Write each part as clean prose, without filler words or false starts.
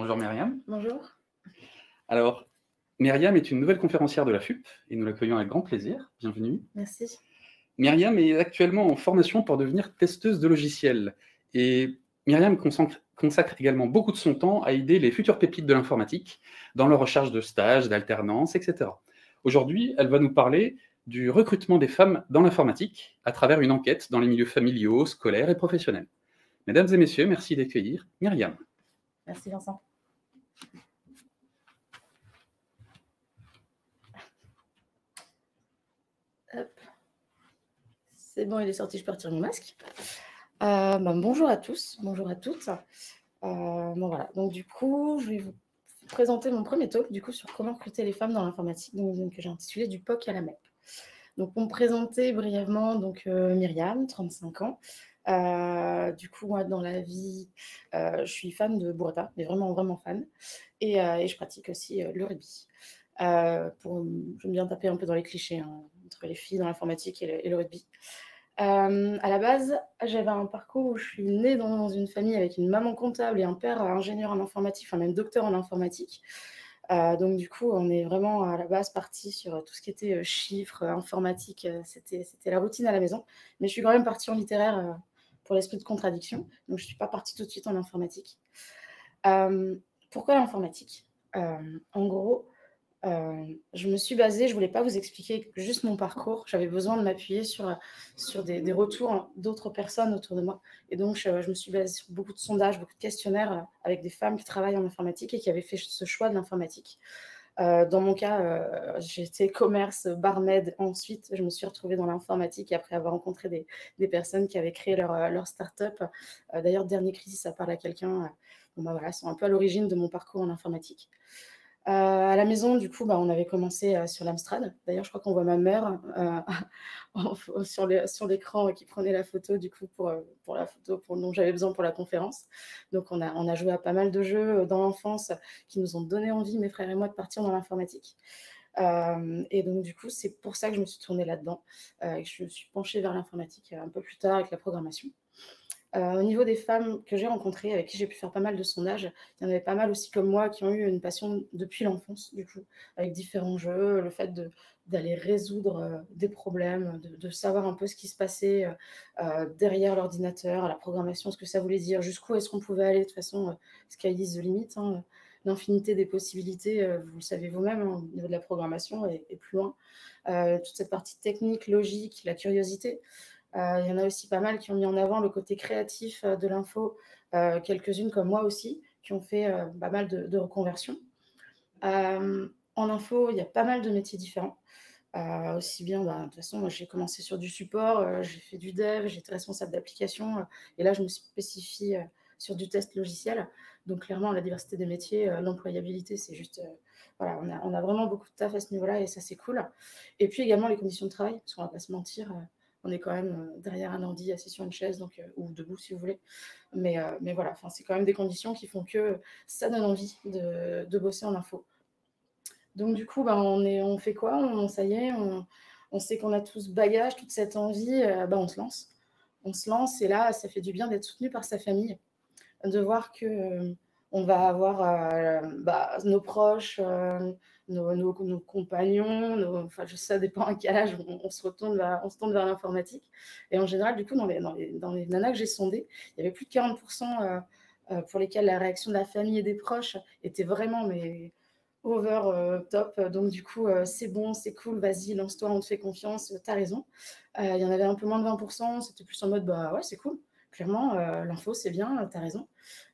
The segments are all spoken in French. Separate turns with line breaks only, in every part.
Bonjour Myriam.
Bonjour.
Alors, Myriam est une nouvelle conférencière de la FUP et nous l'accueillons avec grand plaisir. Bienvenue.
Merci.
Myriam est actuellement en formation pour devenir testeuse de logiciels. Et Myriam consacre également beaucoup de son temps à aider les futures pépites de l'informatique dans leur recherche de stages, d'alternance, etc. Aujourd'hui, elle va nous parler du recrutement des femmes dans l'informatique à travers une enquête dans les milieux familiaux, scolaires et professionnels. Mesdames et messieurs, merci d'accueillir Myriam.
Merci Vincent. Hop. C'est bon, il est sorti, je peux retirer mon masque. Bonjour à tous, bonjour à toutes. Voilà. Donc du coup, je vais vous présenter mon premier talk du coup, sur comment recruter les femmes dans l'informatique, donc, que j'ai intitulé Du POC à la MEP. Donc pour me présenter brièvement, Myriam, 35 ans. Du coup, moi, dans la vie, je suis fan de burrata, mais vraiment, vraiment fan. Et je pratique aussi le rugby. J'aime bien taper un peu dans les clichés entre les filles dans l'informatique et le rugby. À la base, j'avais un parcours où je suis née dans une famille avec une maman comptable et un père ingénieur en informatique, enfin même docteur en informatique. Donc du coup, on est vraiment à la base parti sur tout ce qui était chiffres, informatique. C'était la routine à la maison. Mais je suis quand même partie en littéraire pour l'esprit de contradiction. Donc je ne suis pas partie tout de suite en informatique. Pourquoi l'informatique? En gros, je me suis basée, je ne voulais pas vous expliquer juste mon parcours, j'avais besoin de m'appuyer sur des retours d'autres personnes autour de moi. Et donc, je me suis basée sur beaucoup de sondages, beaucoup de questionnaires avec des femmes qui travaillent en informatique et qui avaient fait ce choix de l'informatique. Dans mon cas, j'étais commerce, barmaid. Ensuite, je me suis retrouvée dans l'informatique après avoir rencontré des personnes qui avaient créé leur start-up. D'ailleurs, Dernier Crisis, ça parle à quelqu'un. Voilà, sont un peu à l'origine de mon parcours en informatique. À la maison, du coup, on avait commencé sur l'Amstrad. D'ailleurs, je crois qu'on voit ma mère sur l'écran qui prenait la photo, du coup, pour la photo dont j'avais besoin pour la conférence. Donc, on a joué à pas mal de jeux dans l'enfance qui nous ont donné envie, mes frères et moi, de partir dans l'informatique. Et donc, du coup, c'est pour ça que je me suis tournée là-dedans, et que je me suis penchée vers l'informatique un peu plus tard avec la programmation. Au niveau des femmes que j'ai rencontrées, avec qui j'ai pu faire pas mal de sondages, il y en avait pas mal aussi comme moi qui ont eu une passion depuis l'enfance, du coup, avec différents jeux, le fait d'aller résoudre des problèmes, de savoir un peu ce qui se passait derrière l'ordinateur, la programmation, ce que ça voulait dire, jusqu'où est-ce qu'on pouvait aller. De toute façon, sky is the limit, l'infinité des possibilités, vous le savez vous-même, au niveau de la programmation et plus loin. Toute cette partie technique, logique, la curiosité. Il y en a aussi pas mal qui ont mis en avant le côté créatif de l'info, quelques-unes comme moi aussi, qui ont fait pas mal de reconversions. En info, il y a pas mal de métiers différents. Aussi bien, de toute façon, moi j'ai commencé sur du support, j'ai fait du dev, j'ai été responsable d'application, et là je me spécifie sur du test logiciel. Donc clairement, la diversité des métiers, l'employabilité, c'est juste, voilà, on a vraiment beaucoup de taf à ce niveau-là et ça c'est cool. Et puis également les conditions de travail, parce qu'on va pas se mentir, on est quand même derrière un ordi assis sur une chaise, ou debout si vous voulez. Mais voilà, c'est quand même des conditions qui font que ça donne envie de bosser en info. Donc du coup, on fait quoi? Ça y est, on sait qu'on a tout ce bagage, toute cette envie, on se lance. On se lance et là, ça fait du bien d'être soutenu par sa famille, de voir que on va avoir nos proches, nos compagnons, ça dépend à quel âge on se tourne vers l'informatique. Et en général, du coup, dans les nanas que j'ai sondées, il y avait plus de 40% pour lesquelles la réaction de la famille et des proches était vraiment over top. Donc du coup, c'est bon, c'est cool, vas-y, lance-toi, on te fait confiance, t'as raison. Il y en avait un peu moins de 20%, c'était plus en mode, ouais, c'est cool. Clairement, l'info, c'est bien, t'as raison.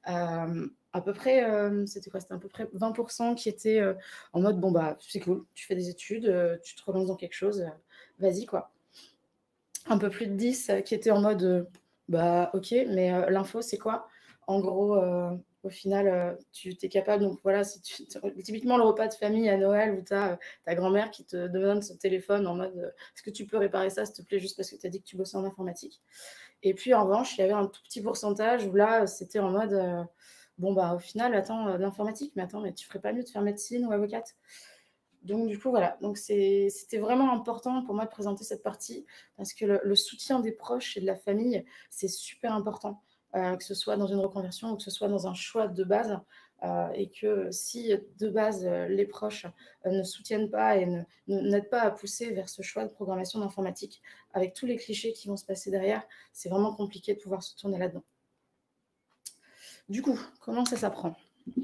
À peu près, c'était quoi? C'était à peu près 20% qui étaient en mode, c'est cool, tu fais des études, tu te relances dans quelque chose, vas-y, quoi. Un peu plus de 10 qui étaient en mode, ok, mais l'info, c'est quoi? En gros, au final, tu es capable, donc voilà, typiquement le repas de famille à Noël où tu as ta grand-mère qui te donne son téléphone en mode est-ce que tu peux réparer ça, s'il te plaît, juste parce que tu as dit que tu bossais en informatique. Et puis en revanche, il y avait un tout petit pourcentage où là, c'était en mode au final, attends, l'informatique, mais tu ferais pas mieux de faire médecine ou avocate? Donc du coup, voilà. Donc c'était vraiment important pour moi de présenter cette partie parce que le soutien des proches et de la famille, c'est super important. Que ce soit dans une reconversion ou que ce soit dans un choix de base, et que si de base les proches ne soutiennent pas et n'aident pas à pousser vers ce choix de programmation d'informatique, avec tous les clichés qui vont se passer derrière, c'est vraiment compliqué de pouvoir se tourner là-dedans. Du coup, comment ça s'apprend ?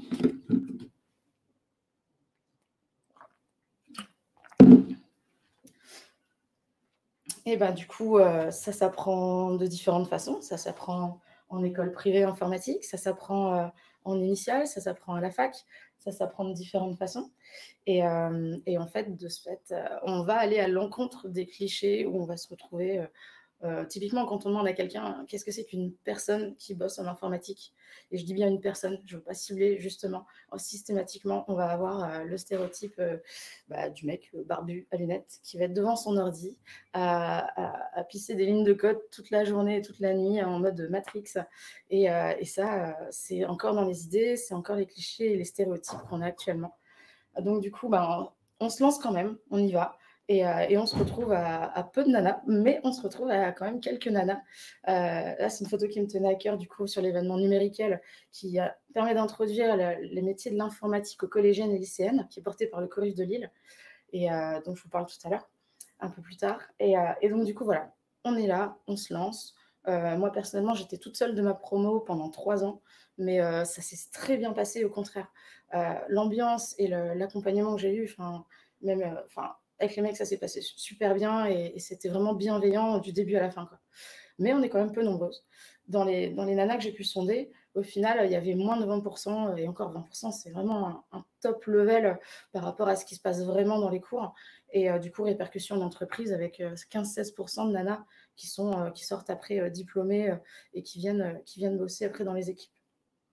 Et ben, du coup, ça s'apprend de différentes façons. Ça s'apprend en école privée informatique, ça s'apprend en initiale, ça s'apprend à la fac, ça s'apprend de différentes façons. Et en fait, de ce fait, on va aller à l'encontre des clichés où on va se retrouver typiquement, quand on demande à quelqu'un qu'est-ce que c'est qu'une personne qui bosse en informatique, et je dis bien une personne, je ne veux pas cibler justement, systématiquement, on va avoir le stéréotype du mec barbu à lunettes qui va être devant son ordi à pisser des lignes de code toute la journée et toute la nuit en mode Matrix. Et ça, c'est encore dans les idées, c'est encore les clichés et les stéréotypes qu'on a actuellement. Donc, du coup, on se lance quand même, on y va. Et on se retrouve à peu de nanas, mais on se retrouve à quand même quelques nanas. Là, c'est une photo qui me tenait à cœur, du coup, sur l'événement Numériquel, qui permet d'introduire les métiers de l'informatique aux collégiennes et lycéennes, qui est porté par le Corif de Lille, et dont je vous parle tout à l'heure, un peu plus tard. Et donc, du coup, voilà, on est là, on se lance. Moi, personnellement, j'étais toute seule de ma promo pendant 3 ans, mais ça s'est très bien passé, au contraire. L'ambiance et l'accompagnement que j'ai eu, même avec les mecs, ça s'est passé super bien et c'était vraiment bienveillant du début à la fin, quoi. Mais on est quand même peu nombreuses. Dans les nanas que j'ai pu sonder, au final, il y avait moins de 20%, et encore 20%, c'est vraiment un top level par rapport à ce qui se passe vraiment dans les cours. Et du coup, répercussion d'entreprise avec 15-16% de nanas qui sortent après diplômées et qui viennent bosser après dans les équipes.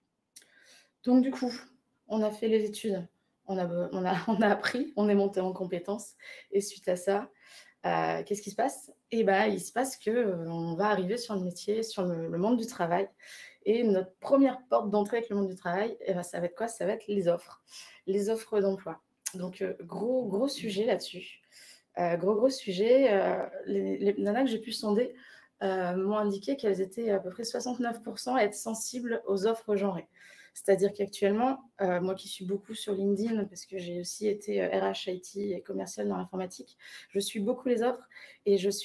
Donc du coup, on a fait les études, on a appris, on est monté en compétences. Et suite à ça, qu'est-ce qui se passe ? Et il se passe qu'on va arriver sur le métier, sur le monde du travail. Et notre première porte d'entrée avec le monde du travail, ça va être quoi ? Ça va être les offres d'emploi. Donc, gros sujet là-dessus. Gros sujet. Les nanas que j'ai pu sonder m'ont indiqué qu'elles étaient à peu près 69% à être sensibles aux offres genrées. C'est-à-dire qu'actuellement, moi qui suis beaucoup sur LinkedIn, parce que j'ai aussi été RH, IT et commercial dans l'informatique, je suis beaucoup les offres et je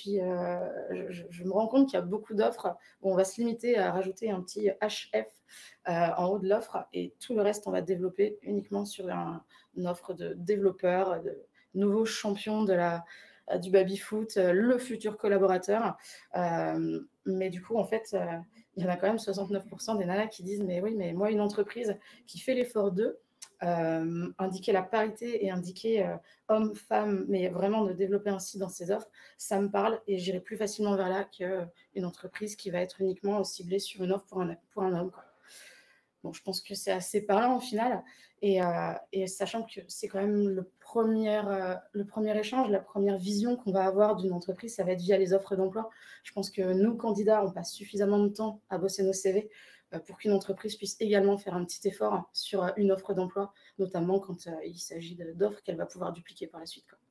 me rends compte qu'il y a beaucoup d'offres où on va se limiter à rajouter un petit HF en haut de l'offre et tout le reste, on va développer uniquement sur une offre de développeur, de nouveau champion du baby-foot, le futur collaborateur. Mais du coup, en fait, il y en a quand même 69% des nanas qui disent « Mais oui, mais moi, une entreprise qui fait l'effort d'eux, indiquer la parité et indiquer homme-femme, mais vraiment de développer ainsi dans ses offres, ça me parle et j'irai plus facilement vers là qu'une entreprise qui va être uniquement ciblée sur une offre pour un homme. » Bon, je pense que c'est assez parlant au final. Et sachant que c'est quand même le premier échange, la première vision qu'on va avoir d'une entreprise, ça va être via les offres d'emploi. Je pense que nous, candidats, on passe suffisamment de temps à bosser nos CV pour qu'une entreprise puisse également faire un petit effort sur une offre d'emploi, notamment quand il s'agit d'offres qu'elle va pouvoir dupliquer par la suite, quoi.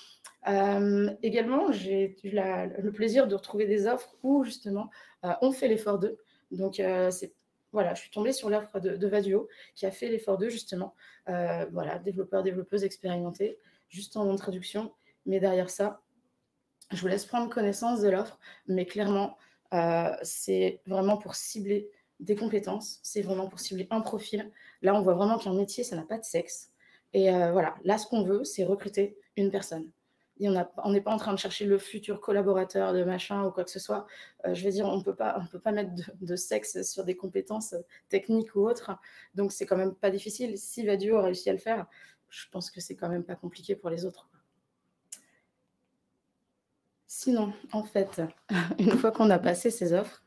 Également, j'ai eu le plaisir de retrouver des offres où justement on fait l'effort d'eux. Donc, voilà, je suis tombée sur l'offre de Vaduo qui a fait l'effort d'eux justement. Voilà, développeurs, développeuses expérimentés, juste en introduction. Mais derrière ça, je vous laisse prendre connaissance de l'offre. Mais clairement, c'est vraiment pour cibler des compétences. C'est vraiment pour cibler un profil. Là, on voit vraiment qu'un métier, ça n'a pas de sexe. Et voilà, là, ce qu'on veut, c'est recruter une personne. On n'est pas en train de chercher le futur collaborateur de machin ou quoi que ce soit. Je veux dire, on peut pas mettre de sexe sur des compétences techniques ou autres. Donc, c'est quand même pas difficile. Si Vaduo a réussi à le faire, je pense que c'est quand même pas compliqué pour les autres. Sinon, en fait, une fois qu'on a passé ces offres,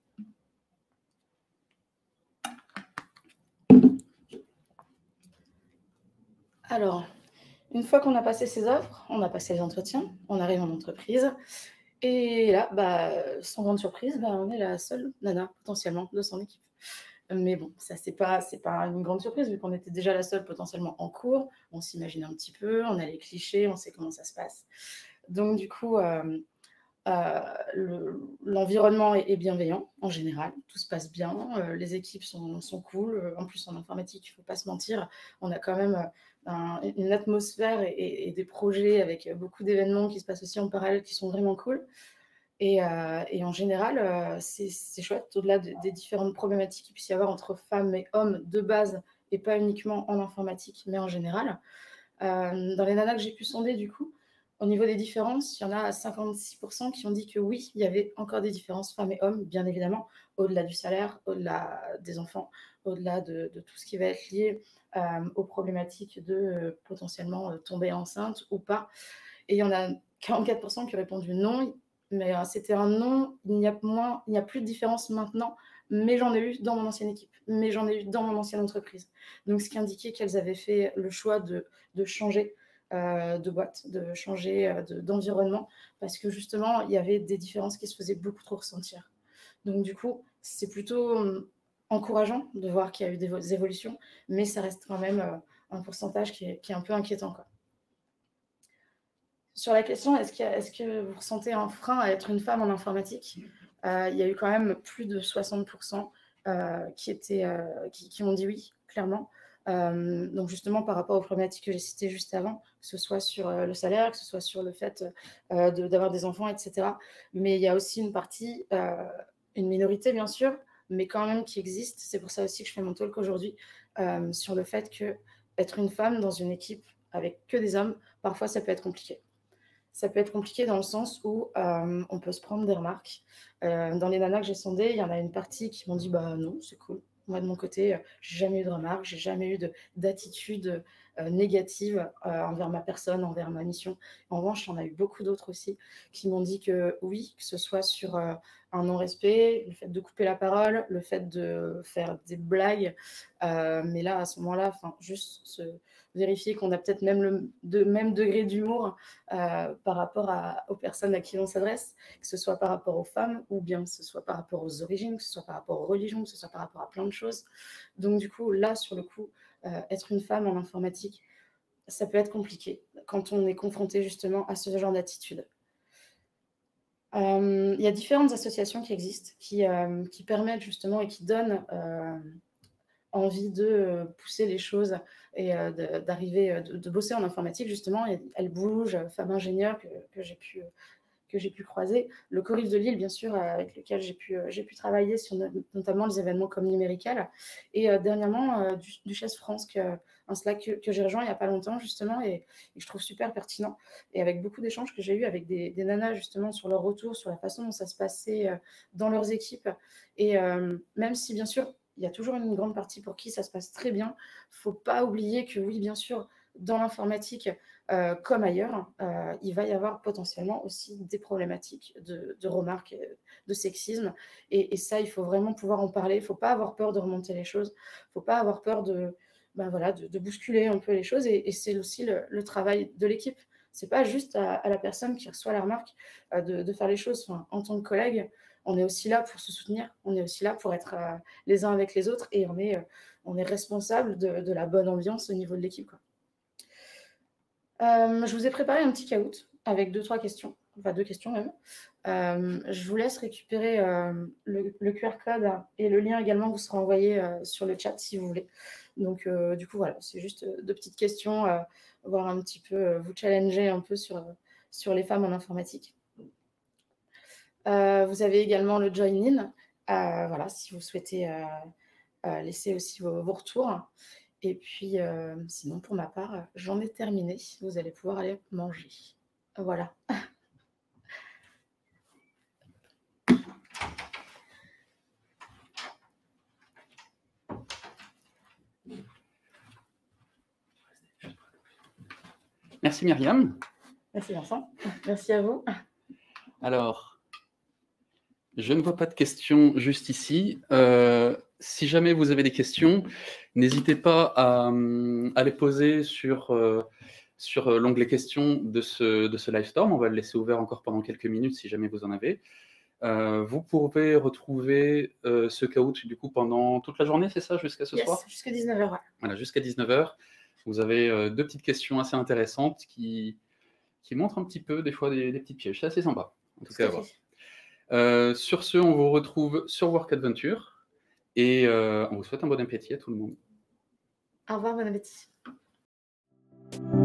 alors, une fois qu'on a passé ces offres, on a passé les entretiens, on arrive en entreprise. Et là, sans grande surprise, on est la seule nana potentiellement de son équipe. Mais bon, ça, c'est pas une grande surprise, vu qu'on était déjà la seule potentiellement en cours. On s'imagine un petit peu, on a les clichés, on sait comment ça se passe. Donc, du coup, L'environnement est bienveillant en général, tout se passe bien, les équipes sont cool. En plus, en informatique, il ne faut pas se mentir, on a quand même une atmosphère et des projets avec beaucoup d'événements qui se passent aussi en parallèle qui sont vraiment cool. Et en général, c'est chouette, au-delà des différentes problématiques qu'il puisse y avoir entre femmes et hommes de base, et pas uniquement en informatique, mais en général. Dans les nanas que j'ai pu sonder, du coup, au niveau des différences, il y en a 56% qui ont dit que oui, il y avait encore des différences femmes et hommes, bien évidemment, au-delà du salaire, au-delà des enfants, au-delà de tout ce qui va être lié aux problématiques de potentiellement tomber enceinte ou pas. Et il y en a 44% qui ont répondu non, mais c'était un non, il n'y a plus de différence maintenant, mais j'en ai eu dans mon ancienne équipe, mais j'en ai eu dans mon ancienne entreprise. Donc, ce qui indiquait qu'elles avaient fait le choix de changer de boîte, de changer d'environnement, parce que justement, il y avait des différences qui se faisaient beaucoup trop ressentir. Donc, du coup, c'est plutôt encourageant de voir qu'il y a eu des évolutions, mais ça reste quand même un pourcentage qui est un peu inquiétant, quoi. Sur la question, est-ce que vous ressentez un frein à être une femme en informatique? Il y a eu quand même plus de 60% qui ont dit oui, clairement. Donc justement, par rapport aux problématiques que j'ai citées juste avant, que ce soit sur le salaire, que ce soit sur le fait d'avoir des enfants, etc. Mais il y a aussi une partie, une minorité bien sûr, mais quand même qui existe. C'est pour ça aussi que je fais mon talk aujourd'hui, sur le fait que être une femme dans une équipe avec que des hommes, parfois ça peut être compliqué. Ça peut être compliqué dans le sens où on peut se prendre des remarques. Dans les nanas que j'ai sondées, il y en a une partie qui m'ont dit bah non, c'est cool. Moi, de mon côté, j'ai jamais eu de remarques, j'ai jamais eu d'attitude négative envers ma personne, envers ma mission. En revanche, il y en a eu beaucoup d'autres aussi qui m'ont dit que oui, que ce soit sur un non-respect, le fait de couper la parole, le fait de faire des blagues. Mais là, à ce moment-là, juste vérifier qu'on a peut-être même le même degré d'humour par rapport aux personnes à qui on s'adresse, que ce soit par rapport aux femmes ou bien que ce soit par rapport aux origines, que ce soit par rapport aux religions, que ce soit par rapport à plein de choses. Donc du coup, là, sur le coup, être une femme en informatique, ça peut être compliqué quand on est confronté justement à ce genre d'attitude. Il y a différentes associations qui existent, qui permettent justement et qui donnent envie de pousser les choses et d'arriver, de bosser en informatique justement. Et elles bougent, femmes ingénieures que j'ai pu croiser. Le Corif de Lille, bien sûr, avec lequel j'ai pu travailler sur notamment les événements comme Numérical. Et dernièrement, Duchesse France, un Slack que j'ai rejoint il n'y a pas longtemps, justement, et je trouve super pertinent. Et avec beaucoup d'échanges que j'ai eus avec des nanas, justement, sur leur retour, sur la façon dont ça se passait dans leurs équipes. Et même si, bien sûr, il y a toujours une grande partie pour qui ça se passe très bien, il ne faut pas oublier que oui, bien sûr, dans l'informatique, comme ailleurs, il va y avoir potentiellement aussi des problématiques de remarques, de sexisme. Et ça, il faut vraiment pouvoir en parler. Il ne faut pas avoir peur de remonter les choses. Il ne faut pas avoir peur de bousculer un peu les choses. Et c'est aussi le travail de l'équipe. Ce n'est pas juste à la personne qui reçoit la remarque de faire les choses. Enfin, en tant que collègue, on est aussi là pour se soutenir. On est aussi là pour être les uns avec les autres. Et on est responsable de la bonne ambiance au niveau de l'équipe, quoi. Je vous ai préparé un petit caout avec 2-3 questions, enfin 2 questions même. Je vous laisse récupérer le QR code et le lien également vous sera envoyé sur le chat si vous voulez. Donc du coup voilà, c'est juste 2 petites questions, voir un petit peu, vous challenger un peu sur les femmes en informatique. Vous avez également le join-in, voilà, si vous souhaitez laisser aussi vos retours. Et puis, sinon, pour ma part, j'en ai terminé. Vous allez pouvoir aller manger. Voilà.
Merci Myriam.
Merci Vincent. Merci à vous.
Alors, je ne vois pas de questions juste ici. Si jamais vous avez des questions, n'hésitez pas à les poser sur l'onglet questions de ce Livestorm. On va le laisser ouvert encore pendant quelques minutes si jamais vous en avez. Vous pouvez retrouver ce caout du coup pendant toute la journée, c'est ça, jusqu'à ce soir?
Jusqu'à 19h. Ouais.
Voilà, jusqu'à 19h. Vous avez 2 petites questions assez intéressantes qui montrent un petit peu des fois des petits pièges. C'est assez sympa. en tout
Tout
cas
à
à voir.
fait.
Sur ce, on vous retrouve sur Work Adventure et on vous souhaite un bon appétit à tout le monde.
Au revoir, bon appétit.